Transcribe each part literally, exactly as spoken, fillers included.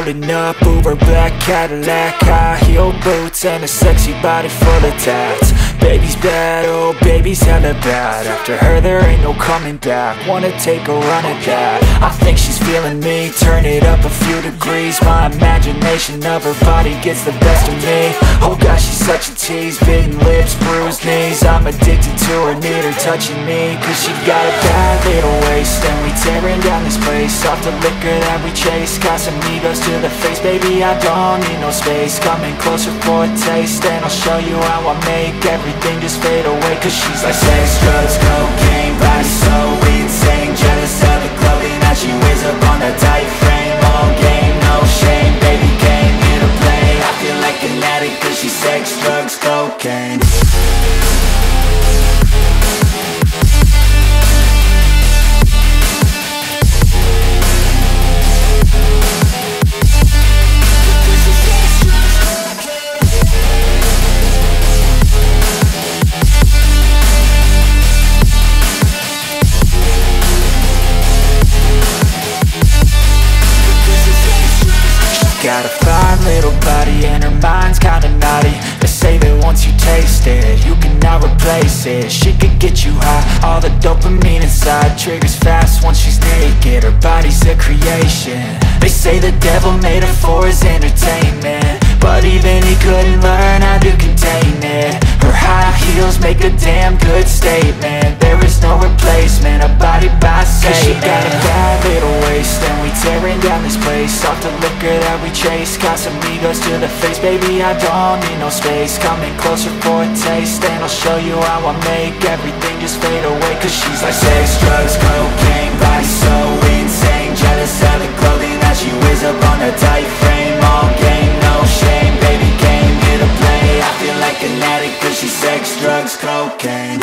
Pulling up, Uber black Cadillac, high heel boots and a sexy body full of tats. Baby's bad, oh baby's hella bad. After her there ain't no coming back. Wanna take a run at that. I think she's feeling me. Turn it up a few degrees. My imagination of her body gets the best of me. Oh gosh, she's such a tease. Bitten lips, bruised knees. I'm addicted to her, need her touching me. Cause she got a bad little waist, and we tearing down this place. Off the liquor that we chase. Got some egos to the face. Baby, I don't need no space. Coming closer for a taste, and I'll show you how I make every everything just fade away. Cause she's like sex, drugs, cocaine, body so insane. Jealous of the clothing that she wears up on a tight frame. All game, no shame, baby came here to play. I feel like an addict cause she's sex, drugs, cocaine. Got a fine little body and her mind's kinda naughty. They say that once you taste it, you cannot replace it. She could get you high, all the dopamine inside triggers fast once she's naked. Her body's a creation. They say the devil made her for his entertainment, but even he couldn't learn how to contain it. Her high heels make a damn good statement. There is no replacement, a body by Satan. Cause she got a bad little waist, and we tearing down this place. Off the liquor that we chase. Got some egos to the face. Baby, I don't need no space. Coming closer for a taste, and I'll show you how I make everything just fade away. Cause she's like sex, drugs, cocaine, body so insane. Jealous of the clothing that she wears up on a tight frame. All game, no shame, baby came here to play. I feel like an addict cause she's sex, drugs, cocaine.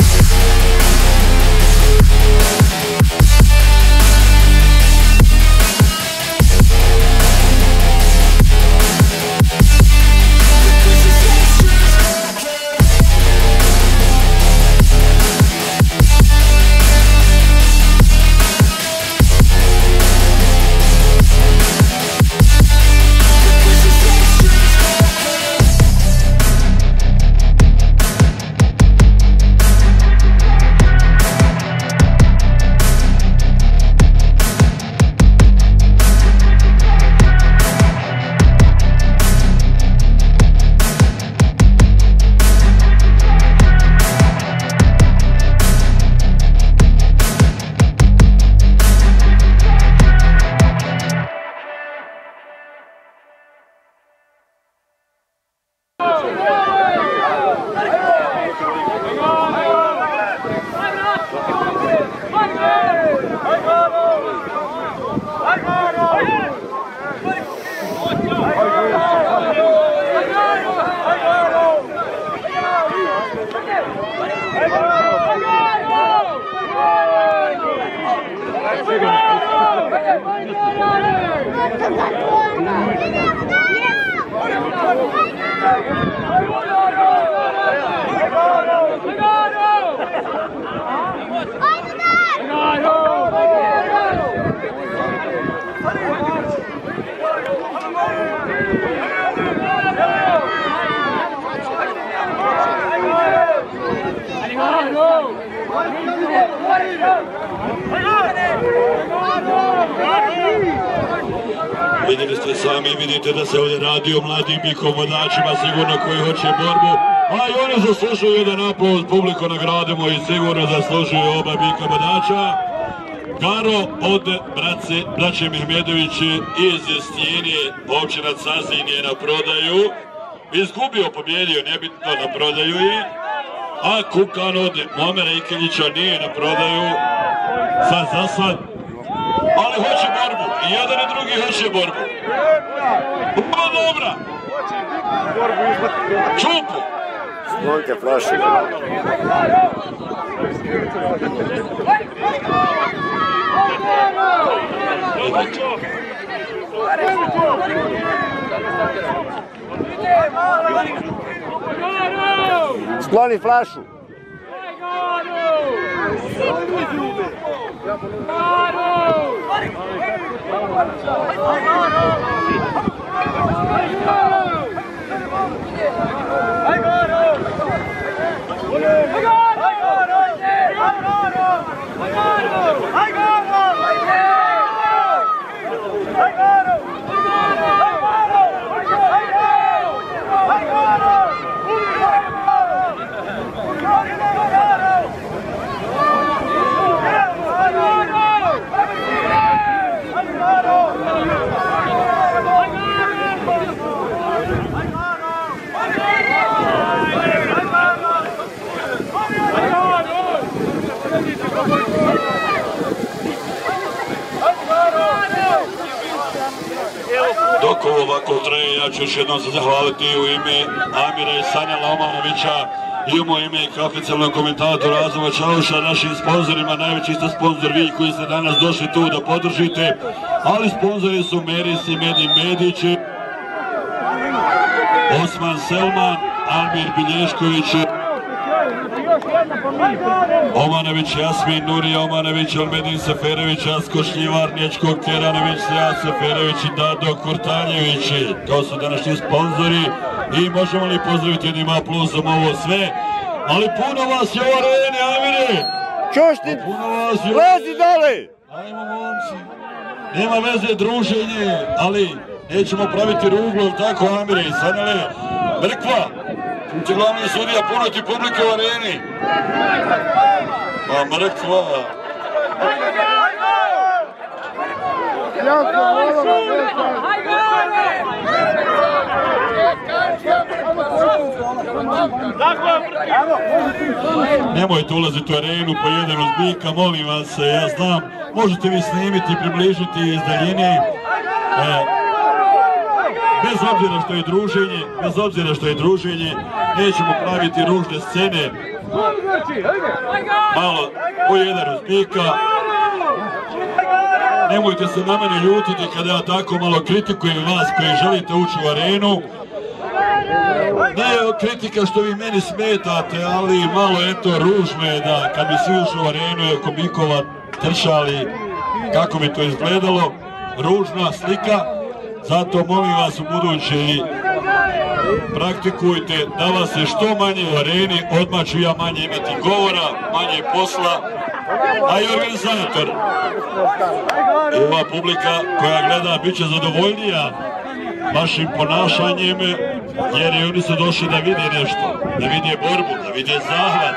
Vidjeli ste sami, vidite da se ovdje radi o mladim bikom vodačima, sigurno koji hoće borbu, a i oni zaslužuju jedan aplauz, publiku nagradimo i sigurno zaslužuju oba bika vodača. Garo od braće, braće Mehmedovići iz Stjenje, općina Cazin je na prodaju, izgubio, pobjedio, nebitno, na prodaju je, a Kukan od Momera Ikeljića nije na prodaju, sad za sad, ali hoće borbu, i jedan i drugi hoće borbu. Uba dobra! Čupu! Sklonite flaše. Skloni flašu. Garo! ja ću još jednom se zahvaliti u ime Amira i Sanja Laumanovića i u moje ime i oficijalnom komentatoru Azama Čauša, našim sponzorima. Najveći ste sponzor vi koji ste danas došli tu da podržite, ali sponzori su Meris i Medi Medići, Osman Selman, Amir Bilješković, Omanović Jasmin, Nurija Omanović, Almedin Seferević, Asko Šljivar, Nječko Keranović, Sejad Seferević i Dado Kurtanjević. To su današnji sponzori i možemo li pozdraviti jednim aplauzom ovo sve, ali puno vas je u areni, Amire! Čuš ti, lezi dole! Ajmo momci, nema veze druženje, ali nećemo praviti ruglo, tako Amire i Sanjale, mrkva! Ti glavni sudija, puno ti publike u areni. Pa mrkva. Nemojte ulaziti u arenu po jedan uz bika, molim vas, ja znam, možete vi snimiti i približiti iz daljine. Bez obzira što je druženje, bez obzira što je druženje, nećemo praviti ružne scene. Malo po jedan uz bika. Nemojte se na mene ljutiti kada ja tako malo kritikujem vas koji želite ući u arenu. Ne kritika što vi meni smetate, ali malo eto ružno je da kad bi si ušao u arenu i oko bikova trčali, kako bi to izgledalo, ružna slika. Zato molim vas u buduće praktikujte da vas je što manje u areni, odmah ću ja manje imati govora, manje posla, a i organizator i ova publika koja gleda bit će zadovoljnija vašim ponašanjem, jer i oni su došli da vide nešto, da vide borbu, da vide zahvat.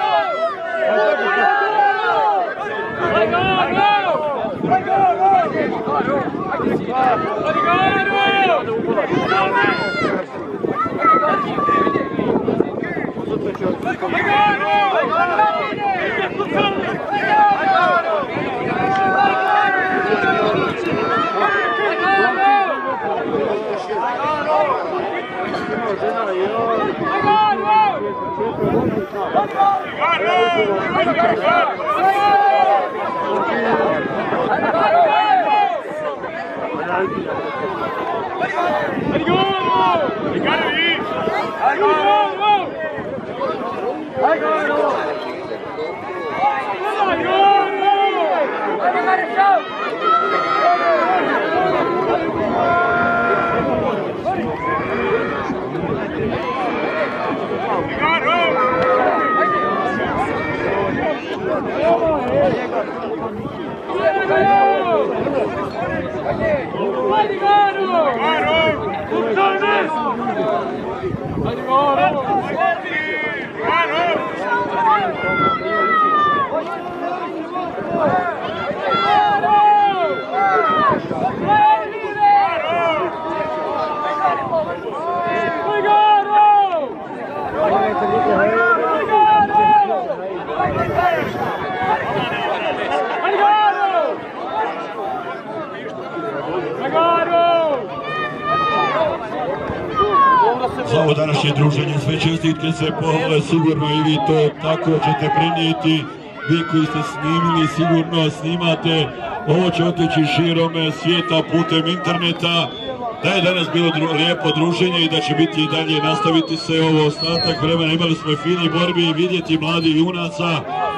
Za ovo današnje druženje sve čestitke, sve pohvale, sigurno i vi to tako ćete prenijeti. Vi koji ste snimili sigurno snimate, ovo će otići širom svijeta putem interneta. Da je danas bilo dru, lijepo druženje i da će biti i dalje nastaviti se ovo ostatak vremena. Imali smo fini borbi i vidjeti mladi junaca,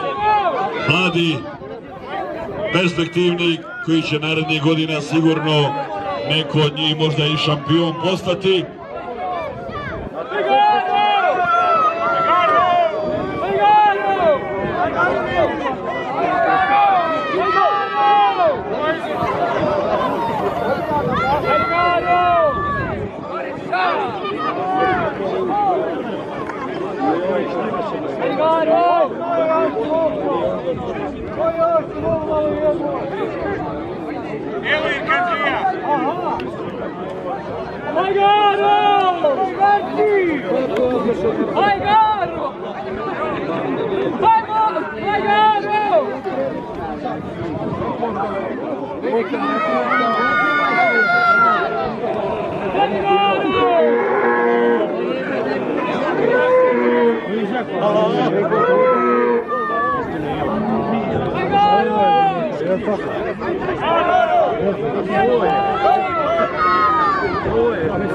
mladi perspektivni koji će narednih godina sigurno neko od njih možda i šampion postati. Vai,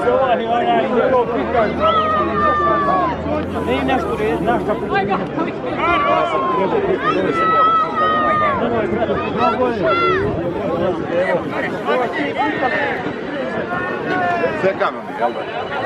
Čekamo mi, jel da?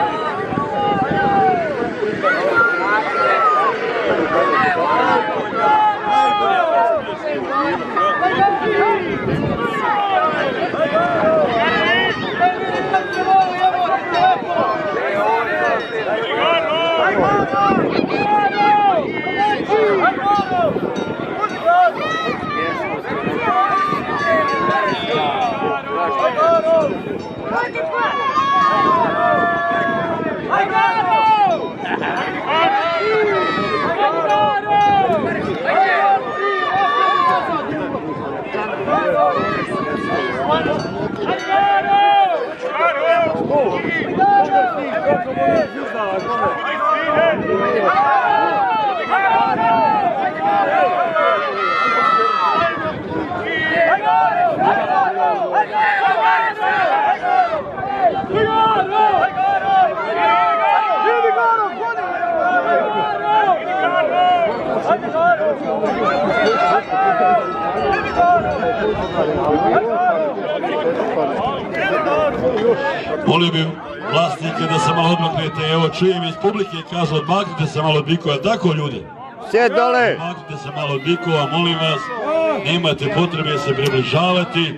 Molio bih vlasnike da se malo odmaknete, evo čujem iz publike kažu odmaknite se malo od bikova, tako ljudi? Sjed dole! Odmaknite se malo od bikova, molim vas, nemate potrebe se približavati.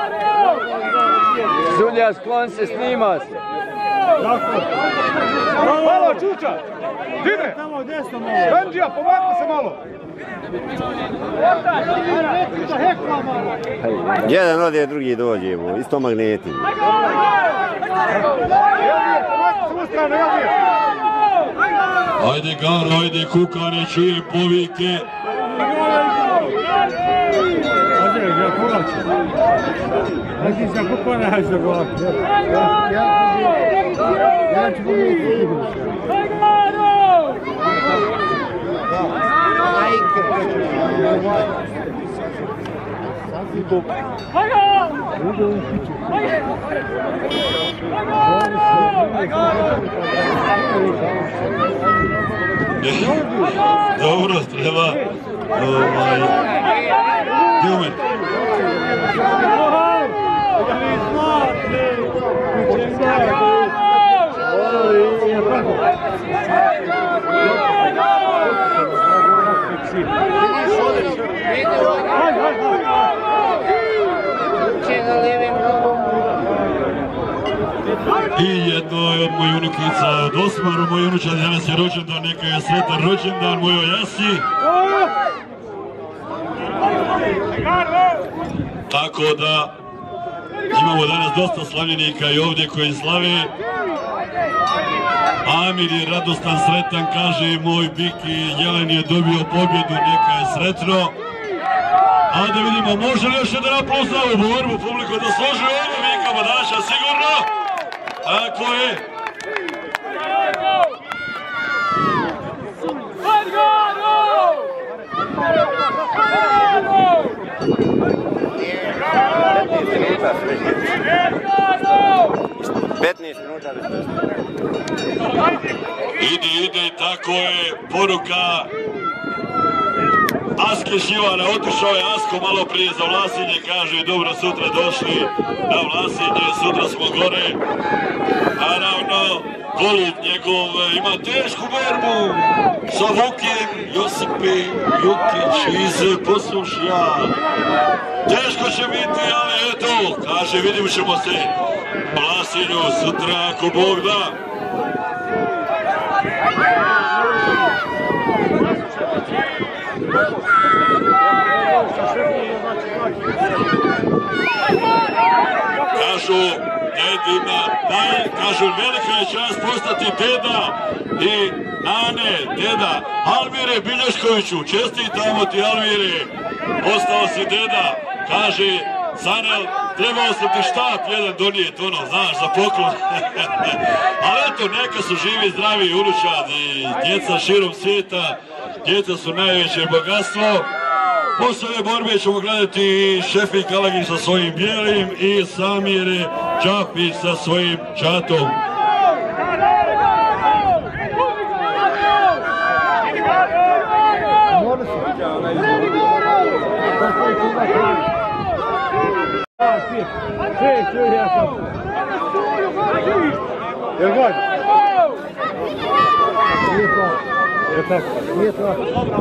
Zulja, sklon se, snima se. Malo, Čuča! Dime! Benđija, pomakni se malo! Jedan ode, drugi dođe, isto magneti. Ajde Garo, ajde Kukane, čujem povike. Dobro, treba. Ljumen. I jedno je od moje unukica od Osmaru, moj unučan danas je rođendan, neka je sretan rođendan mojoj Jasi. Tako da imamo danas dosta slavljenika i ovdje koji slave. Amir je radostan, sretan, kaže moj Biki Jelen je dobio pobjedu, neka je sretno. A da vidimo, može li još jedan aplauz za ovu borbu, publiku da složi ovo Vika Badaša, sigurno? Tako je. petnaest minuta. Ide, ide, tako je, poruka Aske Šivana, otišao je Asko malo prije za Vlasinje, kaže dobro sutra došli na Vlasinje, sutra smo gore. Naravno, Golub njegov ima tešku borbu sa Vukim, Josipe Jukić iz Posušja. Teško će biti, ali eto, kaže vidimo ćemo se u Vlasinju sutra ako Bog da. Kažu, dedima, daj, kažu, velika je čast postati deda i nane, deda. Almire Bilješkoviću, čestitamo ti Almire, postao si deda, kaže, Sanel, trebao sam ti štap jedan donijeti, ono, znaš, za poklon. Ali eto, neka su živi, zdravi unučadi, djeca širom svijeta, djeca su najveće bogatstvo. Posle ove borbe ćemo gledati i Šefik Kalagić sa svojim bijelim i Samire Čapić sa svojim čatom. Jel god? Nije to. Je tako? Nije to.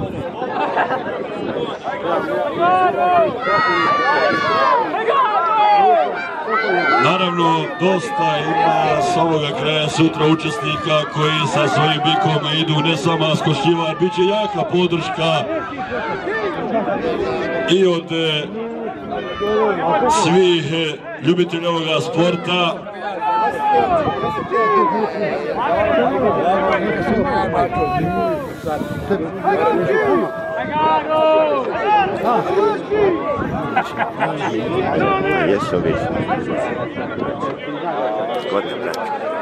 Naravno, dosta ima s ovoga kraja sutra učesnika koji sa svojim bikom idu ne samo skošljivar, bit će jaka podrška i od svih ljubitelja ovoga sporta. Jesu već. Skote, brate.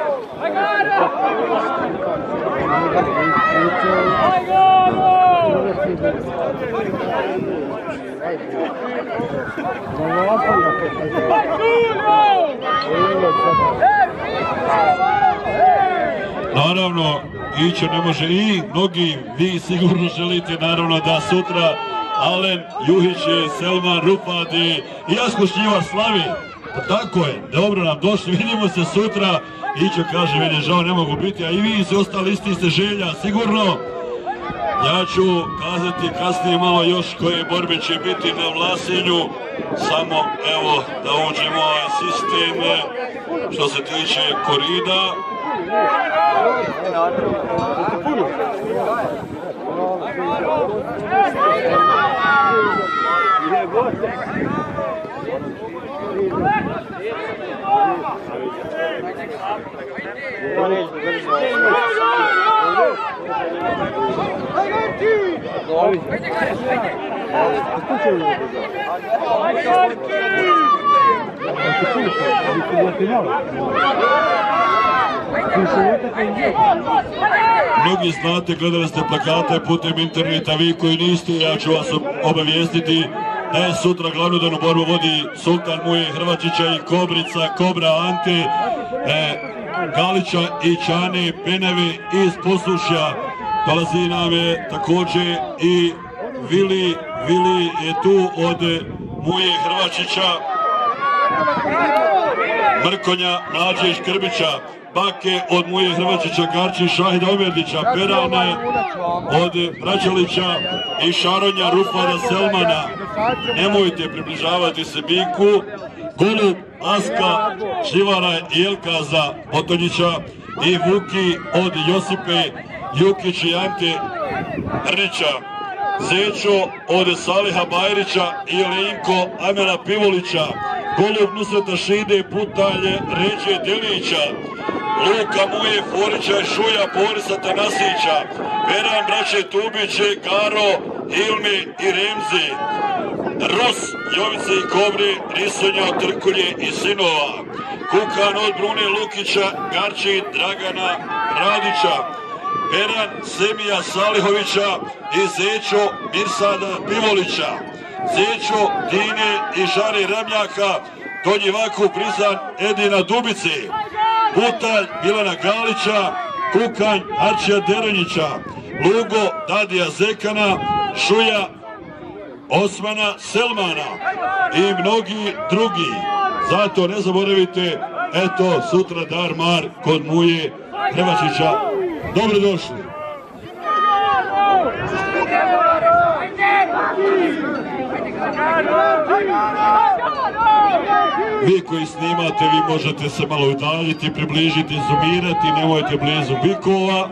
Naravno, ići ne može i mnogi, vi sigurno želite naravno da sutra Alen Juhić, Selman Rupadi i Jasko Šljivar slavi. Pa tako je, dobro nam došli, vidimo se sutra. Ićo kaže, meni žao ne mogu biti, a i vi se ostali isti ste želja, sigurno. Ja ću kazati kasnije malo još koje borbe će biti na Vlasinju. Samo evo da uđemo ovaj sistem što se tiče korida. Mnogi znate, gledali ste plakate putem interneta, vi koji niste, ja ću vas obavijestiti da je sutra glavnu danu borbu vodi Sultan Muje Hrvačića i Kobrica, Kobra Ante, e, Galića i Čane Penevi iz Poslušja. Dolazi nam je također i Vili, Vili je tu od Muje Hrvačića, Mrkonja, Nađe Škrbića, Bake od Muje Hrvačića, Garči Šahida Omerdića, Perane od Braćalića i Šaronja Rupada Selmana. Nemojte približavati se biku. Golub Aska Šljivara i Elkaza Potonjića i Vuki od Josipe Jukić i Ante Rnića. Zećo od Saliha Bajrića i Linko Amela Pivolića. Golub Nusreta Šide Putalje Ređe Delića. Luka Muje Forića i Šuja Borisa Tanasića. Veran braće Tubiće, Garo, Hilmi i Remzi. Ros, Jovice i Kobri, Risonja od Trkulje i sinova. Kukan od Brune Lukića, Garči Dragana Radića. Veran Semija Salihovića i Zećo Mirsada Pivolića. Zećo Dine i Žari Ramljaka, Donji Vaku Prizan Edina Dubici. Putalj Milana Galića, Kukanj Arčija Derenjića, Lugo Dadija Zekana, Šuja Osmana Selmana i mnogi drugi. Zato ne zaboravite, eto sutra dar mar kod Muje Hrvačića. Dobrodošli. Vi koji snimate, vi možete se malo udaljiti, približiti, zoomirati, nemojte blizu bikova.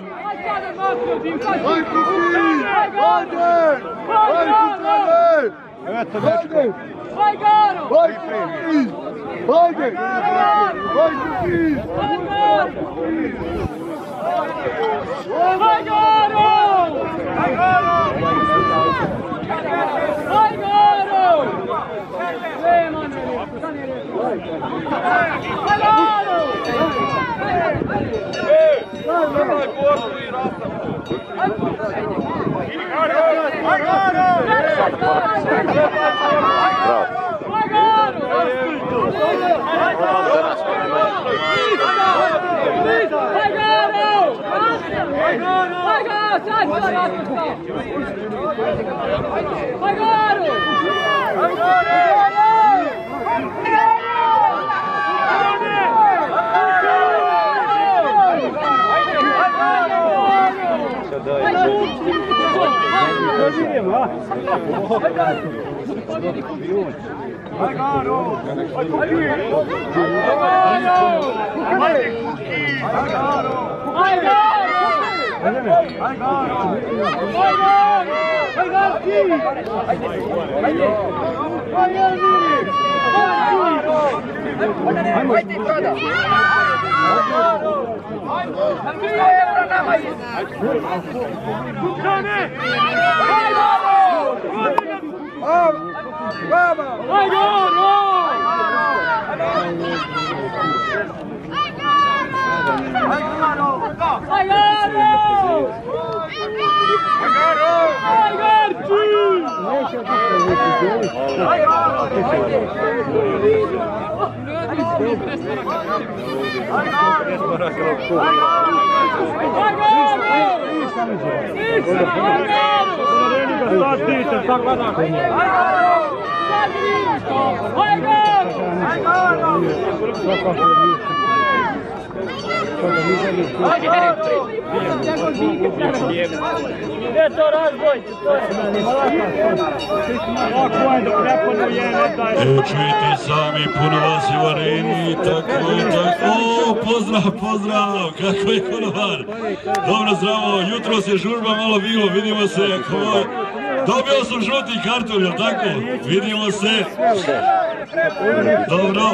Evo čujete sami, puno vas je u areni, tako je, tako. O, pozdrav, pozdrav, kako je konobar. Dobro, zdravo, jutro se žurba malo bilo, vidimo se, kako je. Dobio sam žuti karton, jel tako? Vidimo se. Dobro.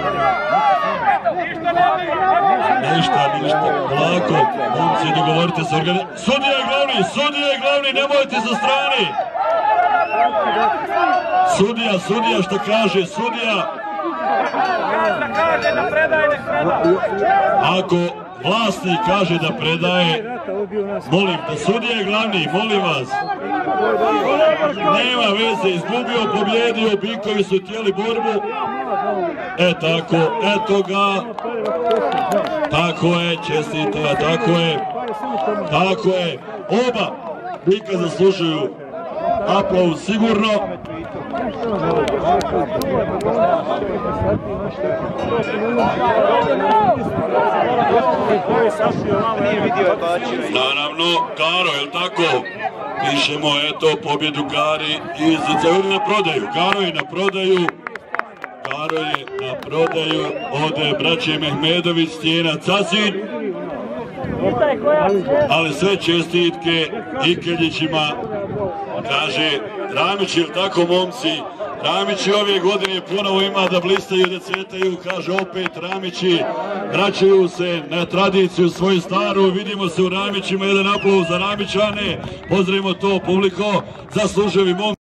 Ništa, ništa, polako, momci, dogovorite se organizacijom. Sudija je glavni, sudija je glavni, nemojte sa strani. Sudija, sudija, što kaže, sudija. Ako vlasnik kaže da predaje, molim, da sudija je glavni, molim vas. Nema veze, izgubio, pobjedio, bikovi su htjeli borbu. E tako, eto ga. Tako je, čestite, tako je. Tako je, oba bika zaslužuju aplauz sigurno. Naravno, Karo, jel tako? Pišemo, eto, pobjedu Kari iz Cevuri na prodaju. Karo je na prodaju. Karo je na prodaju od braće Mehmedović, Stijena Casin. Ali sve čestitke Ikeljićima, kaže Ramić, jel tako momci? Ramići ove godine ponovo ima da blistaju, da cvetaju, kaže opet Ramići, vraćaju se na tradiciju svoju staru, vidimo se u Ramićima, jedan aplauz za Ramićane, pozdravimo to publiko, zaslužuju momci.